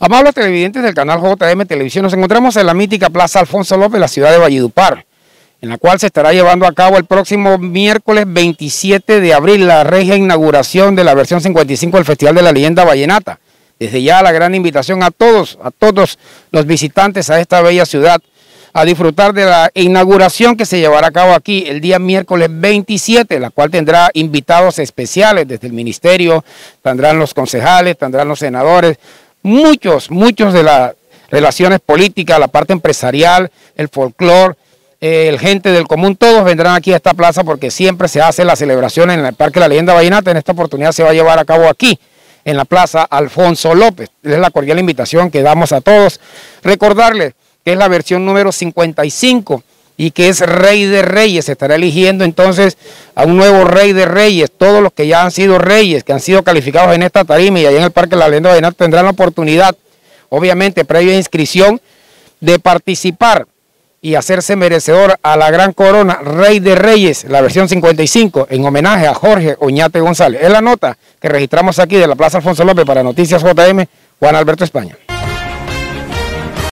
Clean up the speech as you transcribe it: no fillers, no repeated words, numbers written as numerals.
Amables televidentes del canal JM Televisión, nos encontramos en la mítica Plaza Alfonso López, la ciudad de Valledupar, en la cual se estará llevando a cabo el próximo miércoles 27 de abril la regia inauguración de la versión 55 del Festival de la Leyenda Vallenata. Desde ya la gran invitación a todos los visitantes a esta bella ciudad a disfrutar de la inauguración que se llevará a cabo aquí el día miércoles 27, la cual tendrá invitados especiales desde el ministerio, tendrán los concejales, tendrán los senadores, muchos de las relaciones políticas, la parte empresarial, el folclore, el gente del común, todos vendrán aquí a esta plaza porque siempre se hace la celebración en el Parque de la Leyenda Vallenata. En esta oportunidad se va a llevar a cabo aquí, en la Plaza Alfonso López. Es la cordial invitación que damos a todos. Recordarles que es la versión número 55 y que es Rey de Reyes. Se estará eligiendo entonces a un nuevo Rey de Reyes. Todos los que ya han sido reyes, que han sido calificados en esta tarima y allá en el Parque de la Leyenda Vallenata tendrán la oportunidad, obviamente previa inscripción, de participar y hacerse merecedor a la gran corona Rey de Reyes, la versión 55, en homenaje a Jorge Oñate González. Es la nota que registramos aquí de la Plaza Alfonso López para Noticias JM, Juan Alberto España.